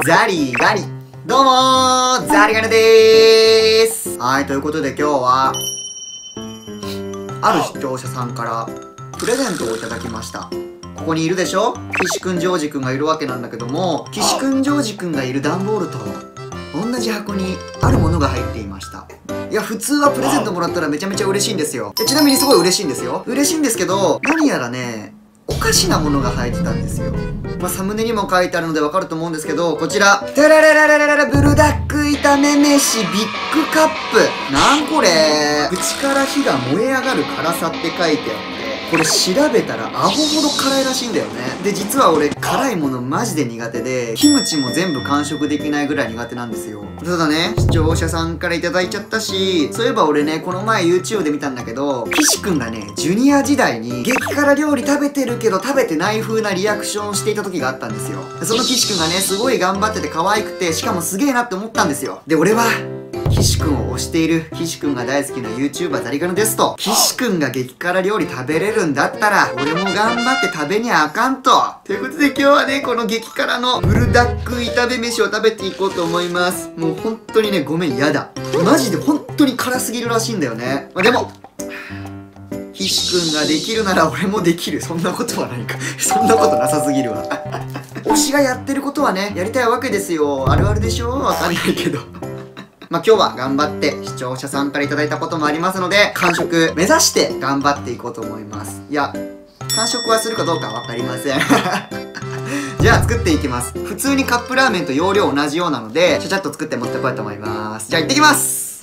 ザリガニ。どうもー、ザリガニでーす。はい、ということで今日は、ある視聴者さんからプレゼントをいただきました。ここにいるでしょ、岸くんジョージくんがいるわけなんだけども、岸くんジョージくんがいる段ボールと同じ箱にあるものが入っていました。いや、普通はプレゼントもらったらめちゃめちゃ嬉しいんですよ。ちなみにすごい嬉しいんですよ。嬉しいんですけど、何やらね、おかしなものが入ってたんですよ。まあ、サムネにも書いてあるのでわかると思うんですけど、こちら、タラララララララブルダック炒め飯ビッグカップ。なんこれ、口から火が燃え上がる辛さって書いてあって、これ調べたらアホほど辛いらしいんだよね。で、実は俺辛いものマジで苦手で、キムチも全部完食できないぐらい苦手なんですよ。ただね、視聴者さんからいただいちゃったし、そういえば俺ね、この前 YouTube で見たんだけど、岸くんがね、ジュニア時代に激辛料理食べてるけど食べてない風なリアクションをしていた時があったんですよ。でその岸くんがね、すごい頑張ってて可愛くて、しかもすげえなって思ったんですよ。で、俺は、岸くんを推している岸くんが大好きな YouTuber ザリガニですと、岸くんが激辛料理食べれるんだったら俺も頑張って食べにゃあかんと。ということで今日はね、この激辛のブルダック炒め飯を食べていこうと思います。もう本当にね、ごめん、やだ。マジで本当に辛すぎるらしいんだよね。まあ、でも岸くんができるなら俺もできる。そんなことはないか。そんなことなさすぎるわ。推しがやってることはね、やりたいわけですよ。あるあるでしょ、わかんないけど。まあ今日は頑張って視聴者さんからいただいたこともありますので、完食目指して頑張っていこうと思います。いや、完食はするかどうかはわかりません。じゃあ作っていきます。普通にカップラーメンと容量同じようなので、ちゃちゃっと作って持ってこいと思います。じゃあ行ってきます。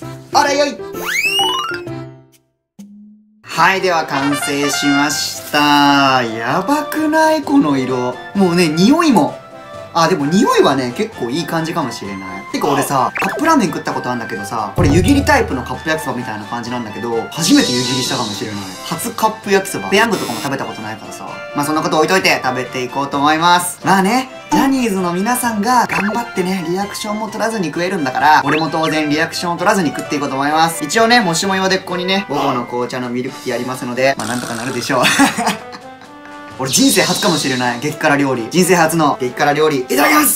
あらよい。はい、では完成しました。やばくないこの色。もうね、匂いも。あ、でも匂いはね、結構いい感じかもしれない。てか俺さ、カップラーメン食ったことあるんだけどさ、これ湯切りタイプのカップ焼きそばみたいな感じなんだけど、初めて湯切りしたかもしれない。初カップ焼きそば。ペヤングとかも食べたことないからさ。まあそんなこと置いといて食べていこうと思います。まあね、ジャニーズの皆さんが頑張ってね、リアクションも取らずに食えるんだから、俺も当然リアクションを取らずに食っていこうと思います。一応ね、もしも用でここにね、午後の紅茶のミルクティーありますので、まあなんとかなるでしょう。俺人生初かもしれない激辛料理。人生初の激辛料理、いただきます。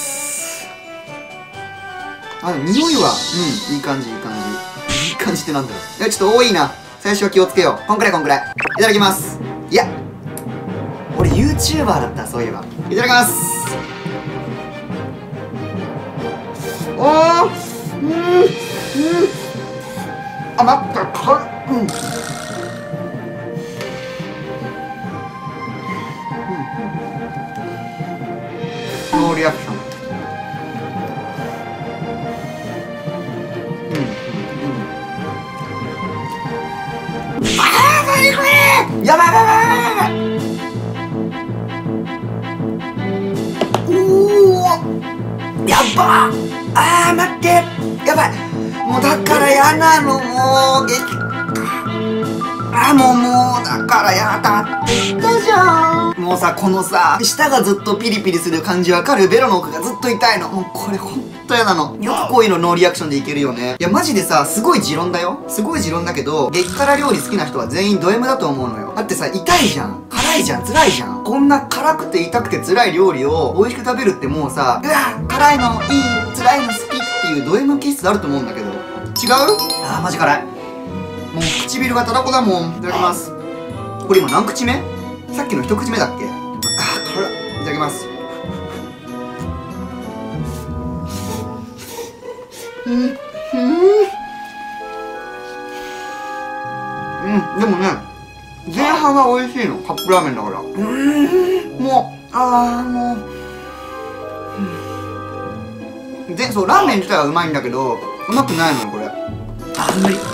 あ、でも匂いは、うん、いい感じ、いい感じ。いい感じってなんだろう。いや、ちょっと多いな。最初は気をつけよう。こんくらいこんくらい。いただきます。いや、俺 YouTuber だった、そういえば。いただきます。おー、あ、待った、ノーリアクション。やばいやばいやばいやばい。おー、やっば。あー、待って、やばい。もうだからやなの、もうあー、もうだからやだって言ったじゃん。もうさ、このさ、舌がずっとピリピリする感じわかる？ベロの奥がずっと痛いの。もうこれほんとやなの。よくこういうのノーリアクションでいけるよね。いやマジでさ、すごい持論だよ。すごい持論だけど、激辛料理好きな人は全員ド M だと思うのよ。だってさ、痛いじゃん。辛いじゃん。辛いじゃん。こんな辛くて痛くて辛い料理を美味しく食べるってもうさ、うわ、辛いのいい、辛いの好きっていうド M 気質あると思うんだけど。違う？あー、マジ辛い。もう唇がたらこだもん。いただきます。これ今何口目？さっきの一口目だっけ？あー、辛い。いただきます。でもね、前半は美味しいの。カップラーメンだから。もう、そう、ラーメン自体はうまいんだけど、うまくないのよ、これ。無理。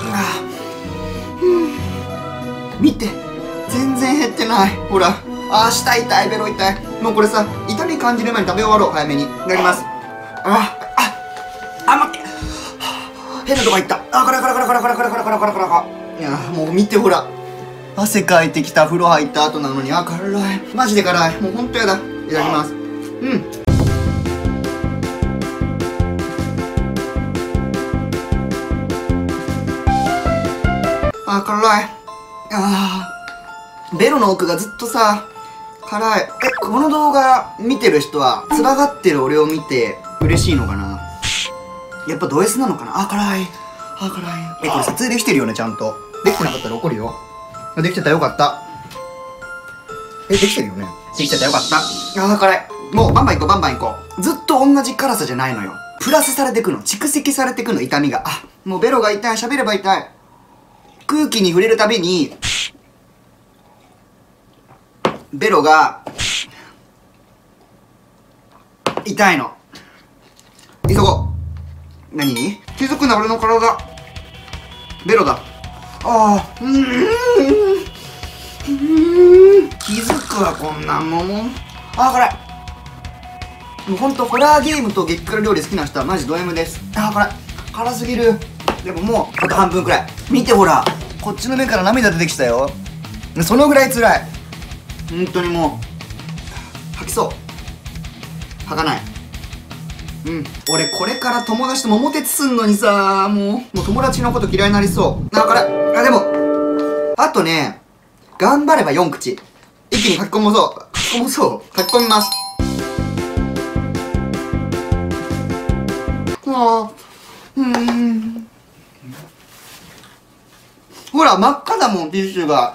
見て。全然減ってない。ほら。舌痛い、ベロ痛い。もうこれさ、痛み感じる前に食べ終わろう、早めに。いただきます。待って。変なとこ行った。辛い辛い辛い辛い辛い辛い辛い辛い辛い辛い。いやもう見てほら。汗かいてきた風呂入った後なのに、辛い。マジで辛い。もうほんとやだ。いただきます。辛い。ベロの奥がずっとさ、 辛い。この動画見てる人は、辛がってる俺を見て、嬉しいのかな。やっぱド S なのかな。あ、辛い。あ、辛い。これ撮影できてるよね、ちゃんと。できてなかったら怒るよ。できてたらよかった。できてるよね。できてたらよかった。あ、辛い。もうバンバン行こう、バンバン行こう。ずっと同じ辛さじゃないのよ。プラスされてくの。蓄積されてくの、痛みが。あ、もうベロが痛い。喋れば痛い。空気に触れるたびに、ベロが、痛いの。急ごう。何気づくな、俺の体。ベロだ。ああ、気づくわ、こんなんもん。ああ、辛い。もうほんと、ホラーゲームと激辛料理好きな人はマジド M です。ああ、辛い。辛すぎる。でももう、あと半分くらい。見てほら。こっちの目から涙出てきたよ。そのぐらい辛い。本当にもう、吐きそう。吐かない。俺これから友達と桃鉄すんのにさ、もう友達のこと嫌いになりそう。あ、辛い。あ、でも、あとね、頑張れば4口。一気に書き込もう。書き込みます。ほら、真っ赤だもん、ティッシュが。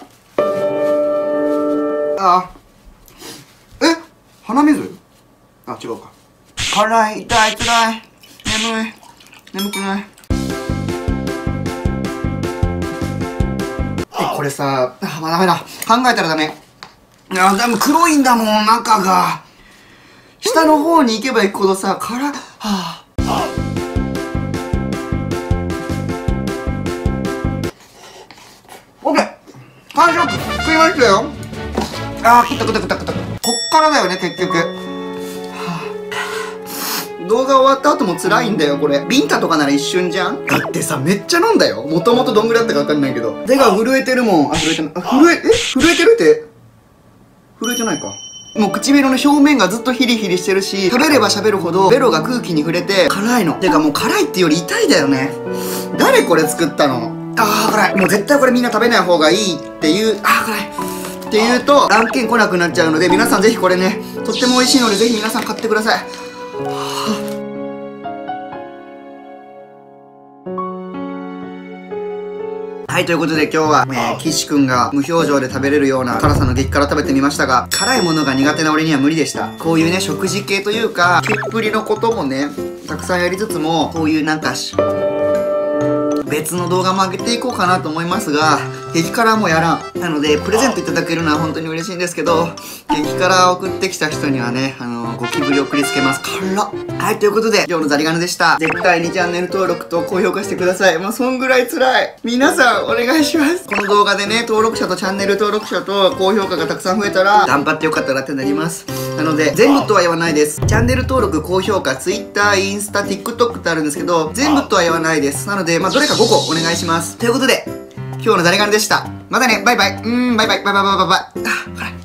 鼻水？あ、違うか。辛い、痛い、辛い。眠くない。これさ、ダメだ。考えたらダメ。でも黒いんだもん、中が。下の方に行けば行くほどさ、オッケー！完食！食いましたよ。食った。こっからだよね、結局。動画終わった後も辛いんだよ、これ。ビンタとかなら一瞬じゃん。だってさ、めっちゃ飲んだよ。もともとどんぐらいだったかわかんないけど。手が震えてるもん。震えてるって？震えてないか。もう唇の表面がずっとヒリヒリしてるし、食べれば喋るほどベロが空気に触れて辛いの。てかもう辛いっていうより痛いだよね。誰これ作ったの？辛い。もう絶対これみんな食べない方がいいっていう、辛い。って言うと案件来なくなっちゃうので、皆さんぜひこれね、とっても美味しいのでぜひ皆さん買ってください。はい、ということで今日は岸くんが無表情で食べれるような辛さの激辛食べてみましたが、辛いものが苦手な俺には無理でした。こういうね、食事系というかきっぷりのこともね、たくさんやりつつも、こういうなんか別の動画も上げていこうかなと思いますが、激辛はもうやらん。なのでプレゼントいただけるのは本当に嬉しいんですけど、激辛を送ってきた人にはね、ゴキブリを送りつけます。辛っ。はい、ということで今日のザリガネでした。絶対にチャンネル登録と高評価してください。もうそんぐらい辛い。皆さんお願いします。この動画でね、登録者とチャンネル登録者と高評価がたくさん増えたら頑張ってよかったらってなります。なので全部とは言わないです。チャンネル登録、高評価、Twitter、インスタ、TikTok ってあるんですけど、全部とは言わないです。なのでどれか5個お願いします。ということで今日のザリガネでした。またね、バイバイ。バイバイ。